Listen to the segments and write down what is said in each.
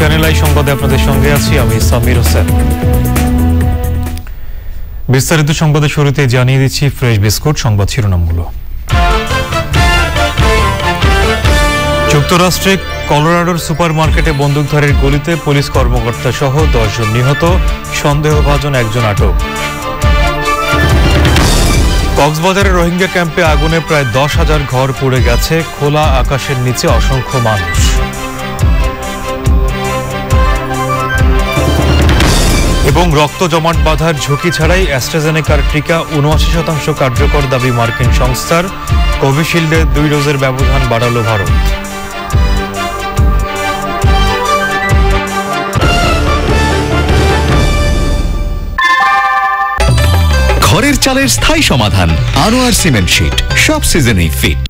Channel I সংবাদে আপনাদের সঙ্গে আছি আমি সামির হোসেন। বিস্তারিত সংবাদের শুরুতে জানিয়ে দিচ্ছি ফ্রেশ বিস্কুট সংবাদ শিরোনামগুলো। যুক্তরাষ্ট্রে কলোরাডোর সুপারমার্কেটে বন্দুকধারীর গুলিতে পুলিশ কর্মকর্তা সহ 10 জন নিহত, সন্দেহভাজন একজন আটক। কক্সবাজারের রোহিঙ্গা ক্যাম্পে আগুনে প্রায় 10,000 ঘর পুড়ে গেছে, খোলা আকাশের নিচে অসংখ্য মানুষ। এবং রক্ত জমাট বাঁধার ঝুঁকি ছাড়াই অ্যাস্ট্রাজেনেকার টিকা ৭৯% কার্যকর দাবি মার্কিন সংস্থার। কোভিশিল্ডের 2 ডোজের ব্যবধান বাড়ালো ভারত। ঘরের চালের স্থায়ী সমাধান আনোয়ার সিমেন্ট শীট, সব সিজনেই ফিট।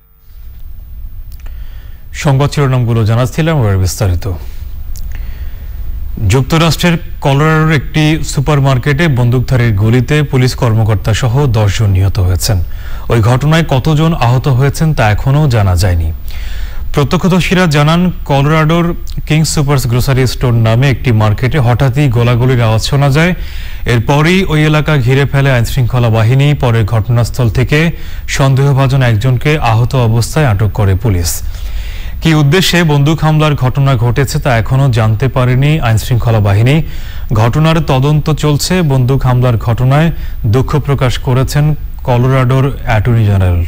সংবাদ শিরোনামগুলো জানাচ্ছিলাম, বিস্তারিত। যুক্তরাষ্ট্রের কলোরাডোর একটি সুপারমার্কেটে বন্দুকধারীর গুলিতে পুলিশ কর্মকর্তা সহ 10 জন নিহত হয়েছেন। ওই ঘটনায় কতজন আহত হয়েছেন তা এখনও জানা যায়নি। প্রত্যক্ষদর্শীরা জানান, কলোরাডোর কিংস সুপার্স গ্রোসারি স্টোর নামে একটি মার্কেটে হঠাৎই গোলাগুলির আওয়াজ শোনা যায়। এরপরই ওই এলাকা ঘিরে ফেলে আইনশৃঙ্খলা বাহিনী। পরে ঘটনাস্থল থেকে সন্দেহভাজন একজনকে আহত অবস্থায় আটক করে পুলিশ। কি উদ্দেশ্যে বন্দুক হামলার ঘটনা ঘটেছে তা এখনও জানতে পারেনি আইনশৃঙ্খলা বাহিনী। ঘটনার তদন্ত চলছে। বন্দুক হামলার ঘটনায় দুঃখ প্রকাশ করেছেন কলোরাডোর অ্যাটর্নি জেনারেল।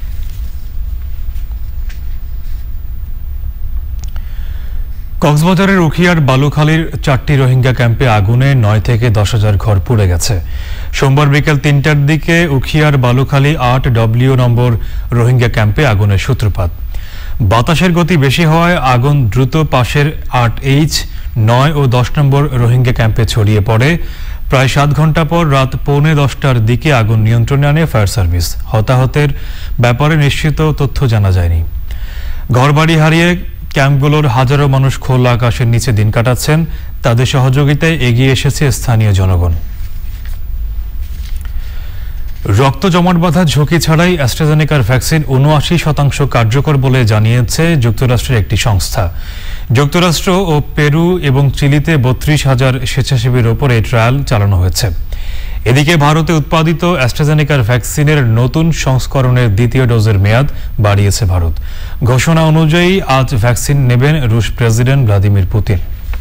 কক্সবাজারের উখিয়ার বালুখালীর 4টি রোহিঙ্গা ক্যাম্পে আগুনে 9 থেকে 10,000 ঘর পুড়ে গেছে। সোমবার বিকেল 3টার দিকে উখিয়ার বালুখালী 8W নম্বর রোহিঙ্গা ক্যাম্পে আগুনের সূত্রপাত। বাতাসের গতি বেশি হওয়ায় আগুন দ্রুত পাশের 8H, 9 ও 10 নম্বর রোহিঙ্গা ক্যাম্পে ছড়িয়ে পড়ে। প্রায় 7 ঘন্টা পর রাত 9:45টার দিকে আগুন নিয়ন্ত্রণে আনে ফায়ার সার্ভিস। হতাহতের ব্যাপারে নিশ্চিত তথ্য জানা যায়নি। ঘরবাড়ি হারিয়ে ক্যাম্পগুলোর হাজারো মানুষ খোলা আকাশের নিচে দিন কাটাচ্ছেন। তাদের সহযোগিতায় এগিয়ে এসেছে স্থানীয় জনগণ। রক্ত জমাট বাঁধার ঝুঁকি ছাড়াই অ্যাস্ট্রাজেনেকার ভ্যাকসিন ৭৯% কার্যকর বলে জানিয়েছে যুক্তরাষ্ট্রের একটি সংস্থা। যুক্তরাষ্ট্র ও পেরু এবং চিলিতে 32,000 স্বেচ্ছাসেবীর ওপর এই ট্রায়াল চালানো হয়েছে। এদিকে ভারতে উৎপাদিত অ্যাস্ট্রাজেনেকার ভ্যাকসিনের নতুন সংস্করণের 2য় ডোজের মেয়াদ বাড়িয়েছে ভারত। ঘোষণা অনুযায়ী আজ ভ্যাকসিন নেবেন রুশ প্রেসিডেন্ট ভ্লাদিমির পুতিন।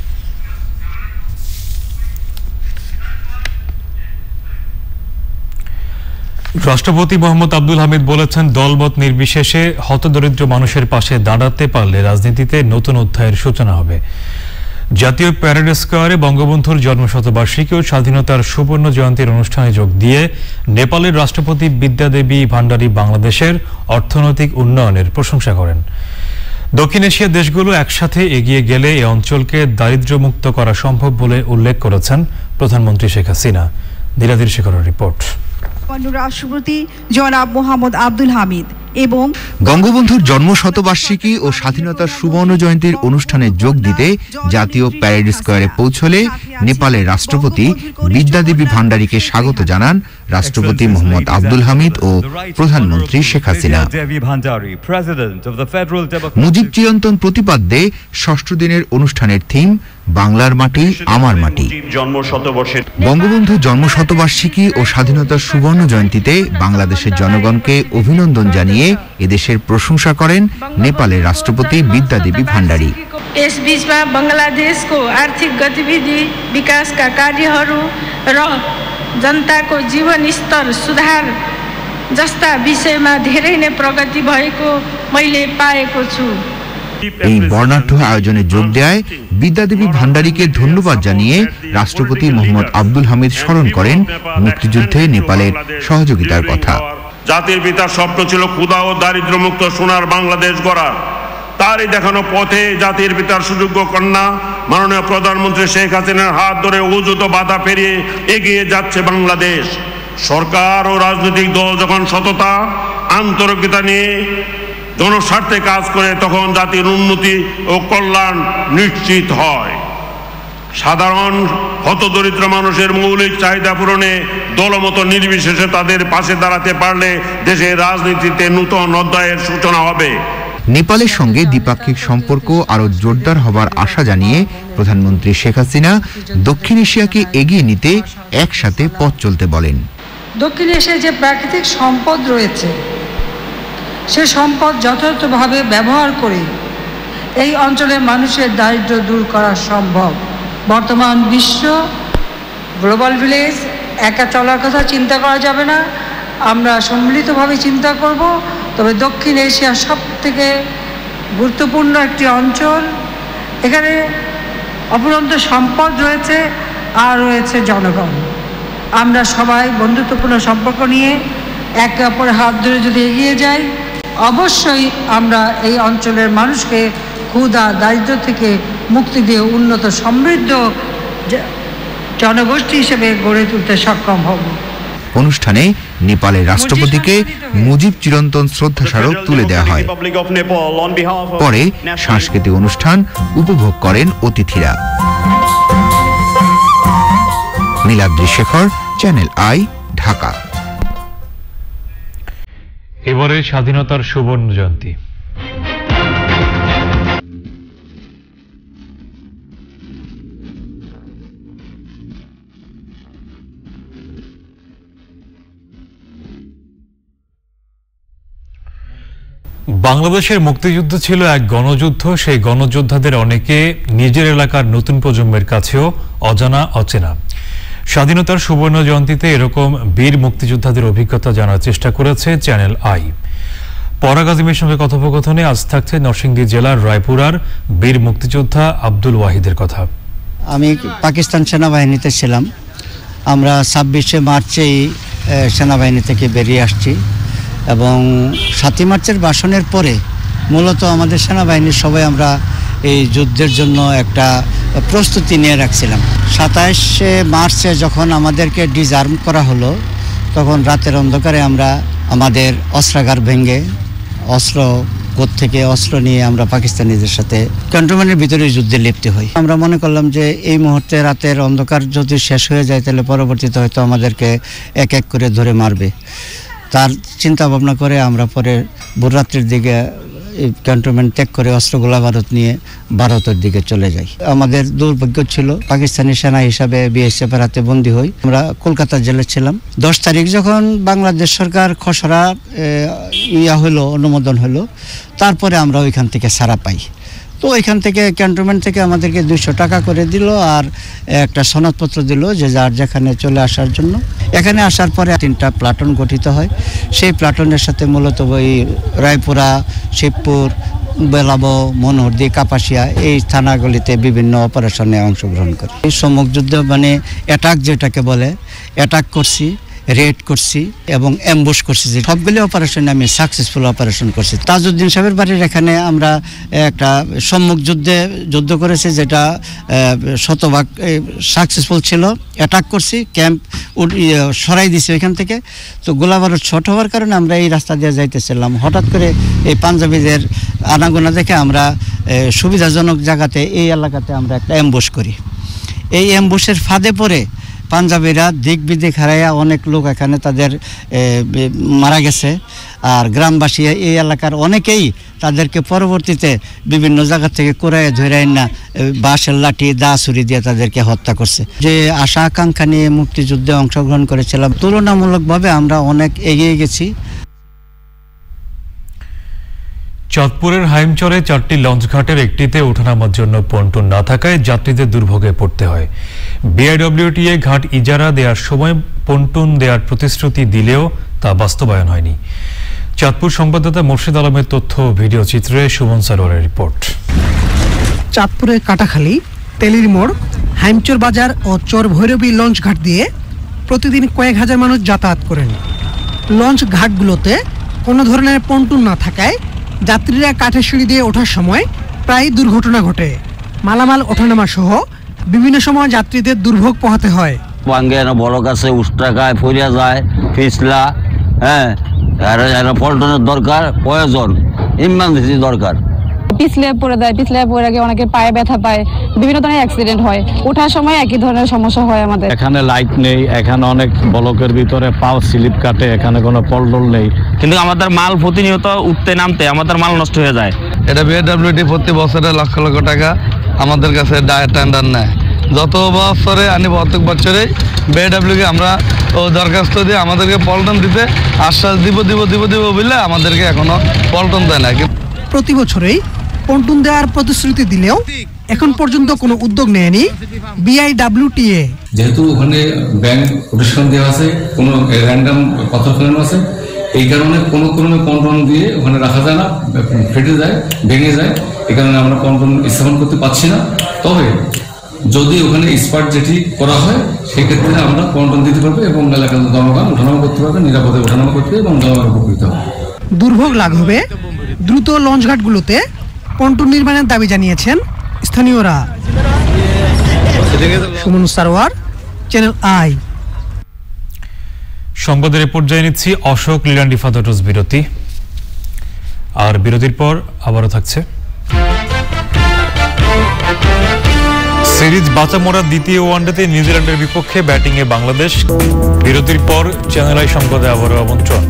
রাষ্ট্রপতি মোহাম্মদ আব্দুল হামিদ বলেছেন, দলমত নির্বিশেষে হতদরিদ্র মানুষের পাশে দাঁড়াতে পারলে রাজনীতিতে নতুন অধ্যায়ের সূচনা হবে। জাতীয় প্যারেড স্কোয়ারে বঙ্গবন্ধুর জন্মশতবার্ষিকী ও স্বাধীনতার সুবর্ণ জয়ন্তীর অনুষ্ঠানে যোগ দিয়ে নেপালের রাষ্ট্রপতি বিদ্যাদেবী ভান্ডারী বাংলাদেশের অর্থনৈতিক উন্নয়নের প্রশংসা করেন। দক্ষিণ এশিয়ার দেশগুলো একসাথে এগিয়ে গেলে এই অঞ্চলকে দারিদ্র্যমুক্ত করা সম্ভব বলে উল্লেখ করেছেন প্রধানমন্ত্রী শেখ হাসিনা। নীলাদ্রি শেখরের রিপোর্ট। রাষ্ট্রপতি জনাব মোহাম্মদ আব্দুল হামিদ এবং বঙ্গবন্ধুর জন্মশতবার্ষিকী ও স্বাধীনতার সুবর্ণ জয়ন্তীর অনুষ্ঠানে যোগ দিতে জাতীয় প্যারেড স্কোয়ারে পৌঁছলে নেপালের রাষ্ট্রপতি বিদ্যাদেবী ভান্ডারীকে স্বাগত জানান রাষ্ট্রপতি মোহাম্মদ আব্দুল হামিদ ও প্রধানমন্ত্রী শেখ হাসিনা। মুজিব চিরন্তন প্রতিপাদ্যে 6ষ্ঠ দিনের অনুষ্ঠানের থিম বাংলার মাটি আমার মাটি। বঙ্গবন্ধু জন্মশতবার্ষিকী ও স্বাধীনতার সুবর্ণ জয়ন্তীতে বাংলাদেশের জনগণকে অভিনন্দন জানিয়ে এদেশের प्रशंसा करें नेपाल राष्ट्रपति विद्यादेवी भाण्डारी। इस बीच में बांग्लादेश को आर्थिक गतिविधि विकास का कार्यहरू र जनता को जीवन स्तर सुधार जस्ता विषय में धेरै नै प्रगति भएको मैले पाएको छु। এই বর্ণাঢ্য আয়োজনে যোগ দেয় বিদ্যাদেবী ভান্ডারীকে ধন্যবাদ জানিয়ে রাষ্ট্রপতি মোহাম্মদ আব্দুল হামিদ স্মরণ করেন মুক্তিযুদ্ধে নেপালের সহযোগিতার কথা। জাতির পিতার স্বপ্ন ছিল ক্ষুধা ও দারিদ্র্যমুক্ত সোনার বাংলাদেশ গড়ার। তারই দেখানো পথে জাতির পিতার সুযোগ্য কন্যা মাননীয় প্রধানমন্ত্রী শেখ হাসিনার হাত ধরে অযুত বাধা পেরিয়ে এগিয়ে যাচ্ছে বাংলাদেশ। সরকার ও রাজনৈতিক দল যখন সততা আন্তরিকতা নিয়ে জনস্বার্থে কাজ করে তখন জাতির উন্নতি ও কল্যাণ নিশ্চিত হয়। সাধারণ হতদরিদ্র মানুষের মৌলিক চাহিদা পূরণে দলমত নির্বিশেষে তাদের পাশে দাঁড়াতে পারলে দেশের রাজনীতিতে নতুন অধ্যায়ের সূচনা হবে। নেপালের সঙ্গে দ্বিপাক্ষিক সম্পর্ক আরও জোরদার হবার আশা জানিয়ে প্রধানমন্ত্রী শেখ হাসিনা দক্ষিণ এশিয়াকে এগিয়ে নিতে একসাথে পথ চলতে বলেন। দক্ষিণ এশিয়ায় যে প্রাকৃতিক সম্পদ রয়েছে সে সম্পদ যথাযথভাবে ব্যবহার করে এই অঞ্চলের মানুষের দারিদ্র্য দূর করা সম্ভব। বর্তমান বিশ্ব গ্লোবাল ভিলেজ, একা চলার কথা চিন্তা করা যাবে না, আমরা সম্মিলিতভাবে চিন্তা করব। তবে দক্ষিণ এশিয়া সবথেকে গুরুত্বপূর্ণ একটি অঞ্চল, এখানে অফুরন্ত সম্পদ রয়েছে আর রয়েছে জনগণ। আমরা সবাই বন্ধুত্বপূর্ণ সম্পর্ক নিয়ে একে অপরের হাত ধরে যদি এগিয়ে যাই, অবশ্যই আমরা এই অঞ্চলের মানুষকে ক্ষুধা দারিদ্র্য থেকে মুক্তি দিয়ে উন্নত সমৃদ্ধ জনগোষ্ঠী হিসেবে গড়ে তুলতে সক্ষম হব। অনুষ্ঠানে নেপালের রাষ্ট্রপতিকে মুজিব চিরন্তন শ্রদ্ধা স্মারক তুলে দেওয়া হয়। পরে সাংস্কৃতিক অনুষ্ঠান উপভোগ করেন অতিথিরা। Niladri Shekhar, Channel I, Dhaka. এবারে স্বাধীনতার সুবর্ণ জয়ন্তী। বাংলাদেশের মুক্তিযুদ্ধ ছিল এক গণযুদ্ধ। সেই গণযোদ্ধাদের অনেকে নিজের এলাকার নতুন প্রজন্মের কাছেও অজানা অচেনা। স্বাধীনতার সুবর্ণ জয়ন্তীতে এরকম বীর মুক্তিযোদ্ধাদের অভিজ্ঞতা জানার চেষ্টা করেছে চ্যানেল আই। পরাগ আজিমের সঙ্গে কথোপকথনে আজ থাকছে নরসিংদী জেলার রায়পুরার বীর মুক্তিযোদ্ধা আব্দুল ওয়াহিদের কথা। আমি পাকিস্তান সেনাবাহিনীতে ছিলাম। আমরা 26শে মার্চেই সেনাবাহিনী থেকে বেরিয়ে আসছি এবং 7ই মার্চের ভাষণের পরে মূলত আমাদের সেনাবাহিনীর সবাই আমরা এই যুদ্ধের জন্য একটা প্রস্তুতি নিয়ে রাখছিলাম। 27শে মার্চে যখন আমাদেরকে ডিসআর্ম করা হলো, তখন রাতের অন্ধকারে আমরা আমাদের অস্ত্রাগার ভেঙে অস্ত্র থেকে অস্ত্র নিয়ে আমরা পাকিস্তানিদের সাথে ক্যান্টনমেন্টের ভিতরে যুদ্ধে লিপ্ত হই। আমরা মনে করলাম যে এই মুহূর্তে রাতের অন্ধকার যদি শেষ হয়ে যায় তাহলে পরবর্তীতে হয়তো আমাদেরকে এক এক করে ধরে মারবে। তার চিন্তা ভাবনা করে আমরা পরে ভোররাত্রির দিকে ক্যান্টনমেন্ট ত্যাগ করে অস্ত্র গোলা বারুদ নিয়ে ভারতের দিকে চলে যাই। আমাদের দুর্ভাগ্য ছিল পাকিস্তানি সেনা হিসাবে বিএসএফের হাতে বন্দী হই। আমরা কলকাতা জেলে ছিলাম। 10 তারিখ যখন বাংলাদেশ সরকার খসড়া অনুমোদন হলো, তারপরে আমরা ওইখান থেকে ছাড়া পাই। তো ওইখান থেকে ক্যান্টনমেন্ট থেকে আমাদেরকে 200 টাকা করে দিল আর একটা সনদপত্র দিল যে যার যেখানে চলে আসার জন্য। এখানে আসার পরে 3টা প্লাটুন গঠিত হয়। সেই প্লাটুনের সাথে মূলত ওই রায়পুরা, শিবপুর, বেলাবো, মনোহরদী, কাপাসিয়া এই থানাগুলিতে বিভিন্ন অপারেশনে অংশগ্রহণ করে। এই সম্মুখ যুদ্ধ মানে অ্যাটাক যেটাকে বলে, অ্যাটাক করছি, রেড করছি এবং অ্যাম্বুশ করছি। যে সবগুলি অপারেশনে আমি সাকসেসফুল অপারেশন করছি। তাজউদ্দিন সাহেবের বাড়ির এখানে আমরা একটা সম্মুখ যুদ্ধ করেছি, যেটা শতভাগ সাকসেসফুল ছিল। অ্যাটাক করছি, ক্যাম্প সরাই দিছি ওইখান থেকে। তো গোলাবারুদ শর্ট হওয়ার কারণে আমরা এই রাস্তা দিয়ে যাইতেছিলাম। হঠাৎ করে এই পাঞ্জাবিদের আনাগোনা দেখে আমরা সুবিধাজনক জায়গাতে এই এলাকাতে আমরা একটা অ্যাম্বুশ করি। এই অ্যাম্বুশের ফাঁদে পড়ে পাঞ্জাবিরা দিক বিদিক হারাইয়া অনেক লোক এখানে তাদের মারা গেছে। আর গ্রামবাসী এই এলাকার অনেকেই তাদেরকে পরবর্তীতে বিভিন্ন জায়গা থেকে কুড়াইয়ে ধরে না বাঁশের লাঠি, দা, ছুরি দিয়ে তাদেরকে হত্যা করছে। যে আশা আকাঙ্ক্ষা নিয়ে মুক্তিযুদ্ধে অংশগ্রহণ করেছিলাম, তুলনামূলকভাবে আমরা অনেক এগিয়ে গেছি। চাঁদপুরের হাইমচরে 4টি লঞ্চঘাটের একটিতে ওঠানামার জন্য পন্টুন না থাকায় যাত্রীদের দুর্ভোগে পড়তে হয়। বিআইডব্লিউটিএ ঘাট ইজারা দেওয়ার সময় পন্টুন দেওয়ার প্রতিশ্রুতি দিলেও তা বাস্তবায়ন হয়নি। চাঁদপুর সংবাদদাতা মোর্শেদ আলমের তথ্য ভিডিও চিত্রে সুমন সালোয়ারের রিপোর্ট। চাঁদপুরের কাটাখালী, তেলির মোড়, হাইমচর বাজার ও চর ভৈরবী লঞ্চ ঘাট দিয়ে প্রতিদিন কয়েক হাজার মানুষ যাতায়াত করেন। লঞ্চ ঘাটগুলোতে কোনো ধরনের পন্টুন না থাকায় যাত্রীরা কাঠের সিঁড়ি দিয়ে ওঠার সময় প্রায় দুর্ঘটনা ঘটে। মালামাল ওঠানামা সহ বিভিন্ন সময় যাত্রীদের দুর্ভোগ পোহাতে হয়। বড় গাছে উস্ট্রাকায় ফরিয়া যায়, ফিসলা, পল্টনের দরকার, প্রয়োজন, ইমার্জেন্সি দরকার। পিছলে পড়ে গিয়ে অনেকের পায়ে ব্যথা পায়, বিভিন্ন ধরনের অ্যাক্সিডেন্ট হয়, ওঠার সময় একই ধরনের সমস্যা হয় আমাদের। এখানে লাইট নেই, এখানে অনেক ব্লকের ভিতরে পাও স্লিপ কাটে, এখানে কোনো পলটল নেই, কিন্তু আমাদের মাল প্রতিনিয়ত উঠতে নামতে আমাদের মাল নষ্ট হয়ে যায়। এটা বিএডব্লিউডি প্রতি বছরে লক্ষ লক্ষ টাকা আমাদের কাছে টেন্ডার নেয়, যত বছরে আনি প্রত্যেক বছরে বিএডব্লিউকে আমরা দরখাস্ত দিয়ে আমাদেরকে পল্টন দিতে আশ্বাস দিব বলে আমাদেরকে এখনো পল্টন দেয় না। প্রতি বছরেই পন্টন দেওয়ার প্রতিশ্রুতি দিলেও এখন পর্যন্ত কোনো উদ্যোগ নেয়নি বিআইডব্লিউটিএ। যেহেতু ওখানে ব্যাংক প্রতিষ্ঠান দেওয়া আছে, কোনো র্যান্ডাম পাথর ফেলানো আছে, এই কারণে কোনো ক্রমে পন্টন দিয়ে ওখানে রাখা যায় না, ফেটে যায়, ভেঙে যায়, এই কারণে আমরা পন্টন স্থাপন করতে পারছি না। তবে যদি ওখানে স্পাট যেটি করা হয় সেই ক্ষেত্রে আমরা পন্টন দিতে পারবো এবং এলাকার জনগণ ওঠানামা করতে পারবে, নিরাপদে ওঠানামা করতে এবং জনগণ উপকৃত হবে। দুর্ভোগ লাঘবে দ্রুত লঞ্চঘাটগুলোতে পন্টন নির্মাণের দাবি জানিয়েছেন স্থানীয়রা। Suman Sarwar, Channel I. সংবাদের পর্যায়ে নিচ্ছি অশোক লিলান্ডি ফাদারস বিরতি, আর বিরতির পর আবারও থাকছে সিরিজ বাঁচা মরার দ্বিতীয় ওয়ানডেতে নিউজিল্যান্ডের বিপক্ষে ব্যাটিংয়ে বাংলাদেশ। বিরতির পর চ্যানেল আই সংবাদে আবারও আমন্ত্রণ।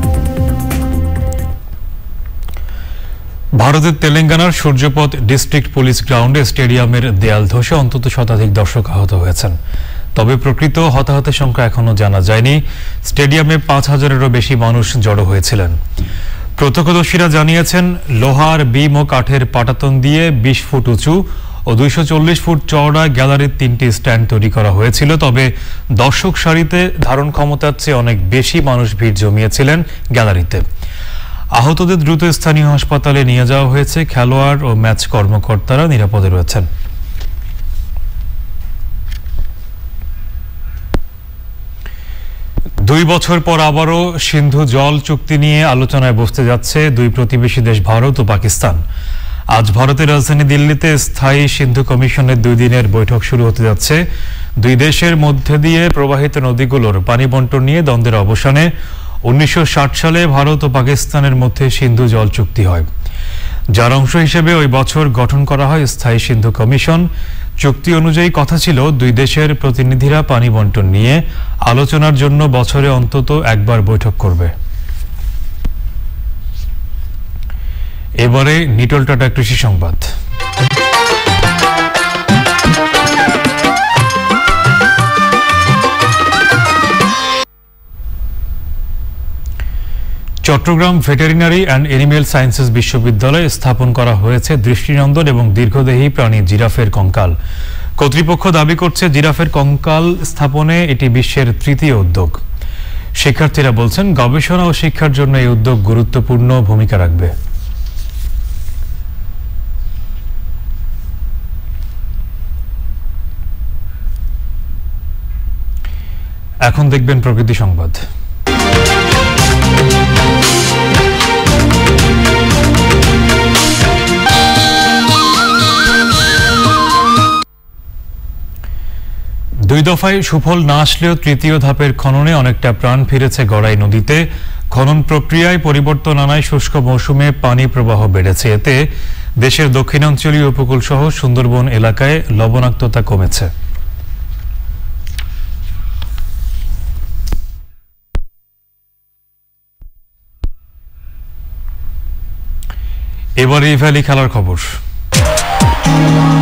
ভারতের তেলেঙ্গানার সূর্যপথ ডিস্ট্রিক্ট পুলিশ গ্রাউন্ডে স্টেডিয়ামের দেয়াল ধসে অন্তত শতাধিক দর্শক আহত হয়েছেন, তবে প্রকৃত হতাহতের সংখ্যা এখনো জানা যায়নি। স্টেডিয়ামে 5,000-এরও বেশি মানুষ জড়ো হয়েছিলেন। প্রত্যক্ষদর্শীরা জানিয়েছেন লোহার বিম ও কাঠের পাটাতন দিয়ে 20 ফুট উঁচু ও 240 ফুট চওড়া গ্যালারির 3টি স্ট্যান্ড তৈরি করা হয়েছিল, তবে দর্শক সারিতে ধারণ ক্ষমতার চেয়ে অনেক বেশি মানুষ ভিড় জমিয়েছিলেন গ্যালারিতে। আহতদের দ্রুত স্থানীয় হাসপাতালে নিয়ে যাওয়া হয়েছে। খেলোয়াড় ও ম্যাচ কর্মকর্তারা নিরাপদে রয়েছেন। 2 বছর পর আবারও সিন্ধু জল চুক্তি নিয়ে আলোচনায় বসতে যাচ্ছে দুই প্রতিবেশী দেশ ভারত ও পাকিস্তান। আজ ভারতের রাজধানী দিল্লিতে স্থায়ী সিন্ধু কমিশনের 2 দিনের বৈঠক শুরু হতে যাচ্ছে। দুই দেশের মধ্যে দিয়ে প্রবাহিত নদীগুলোর পানি বণ্টন নিয়ে দ্বন্দ্বের অবসানে 1960 সালে ভারত ও পাকিস্তানের মধ্যে সিন্ধু জল চুক্তি হয়, যার অংশ হিসেবে ওই বছর গঠন করা হয় স্থায়ী সিন্ধু কমিশন। চুক্তি অনুযায়ী কথা ছিল দুই দেশের প্রতিনিধিরা পানি বণ্টন নিয়ে আলোচনার জন্য বছরে অন্তত একবার বৈঠক করবে। এবারে নিটল টাটা কৃষি সংবাদ। Chattogram veterinary and animal sciences বিশ্ববিদ্যালয়ে স্থাপন করা হয়েছে দৃষ্টিনন্দন এবং দীর্ঘদেহী প্রাণী জিরাফের কঙ্কাল। কর্তৃপক্ষ দাবি করছে জিরাফের কঙ্কাল স্থাপনে এটি বিশ্বের 3য় উদ্যোগ। শিক্ষার্থীরা বলছেন গবেষণা ও শিক্ষার জন্য এই উদ্যোগ গুরুত্বপূর্ণ ভূমিকা রাখবে। এখন দেখবেন প্রকৃতি সংবাদ। দুই দফায় সুফল না আসলেও 3য় ধাপের খননে অনেকটা প্রাণ ফিরেছে গড়াই নদীতে। খনন প্রক্রিয়ায় পরিবর্তন আনায় শুষ্ক মৌসুমে পানি প্রবাহ বেড়েছে। এতে দেশের দক্ষিণাঞ্চলীয় উপকূল সহ সুন্দরবন এলাকায় লবণাক্ততা কমেছে। এবার এই ভ্যালি খেলার খবর।